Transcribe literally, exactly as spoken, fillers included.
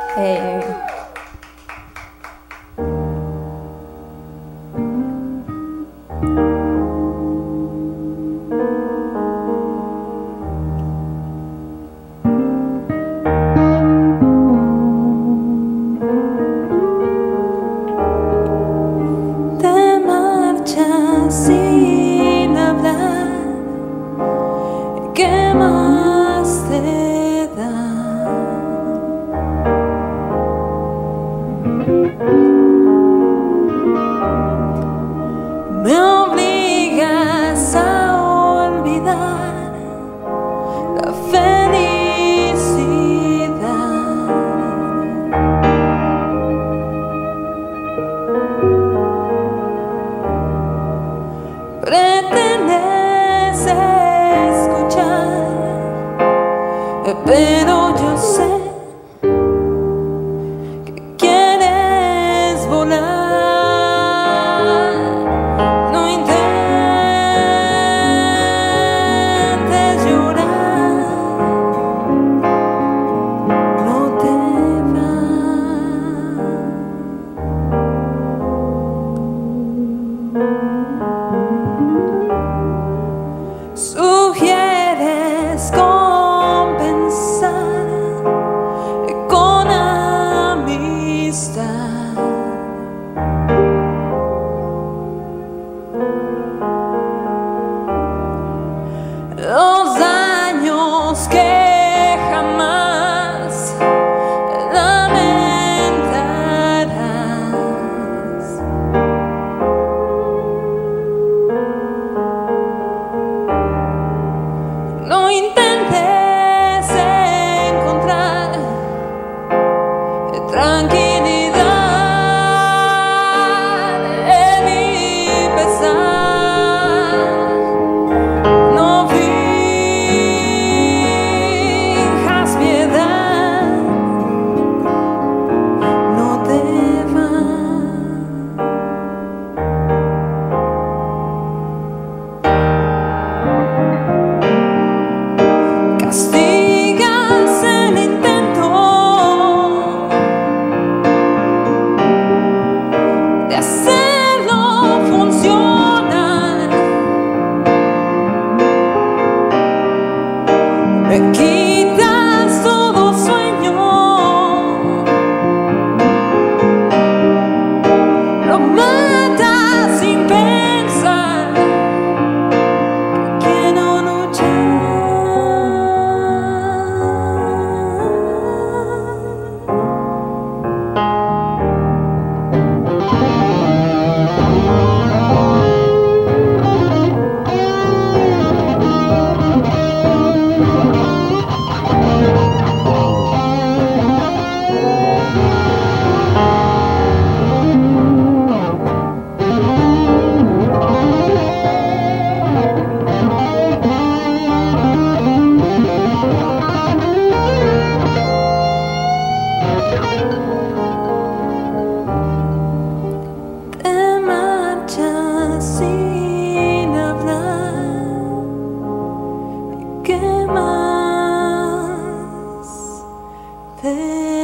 Hey. Te marchas sin hablar, ¿qué más te da? Me obligas a olvidar la felicidad. Pretendes escuchar, pero yo sé que quieres volar. No intentes llorar, no te vas. Sugieres compensar con amistad. Los daños que jamás lamentarás. No intentes encontrar tranquilidad en mi pesar. No finjas piedad, no te vas. Castigas el intento de hacerlo funcionar. Me quitas todo sueño, lo matas sin pensar. Quiero luchar. Te marchas sin hablar, ¿qué más te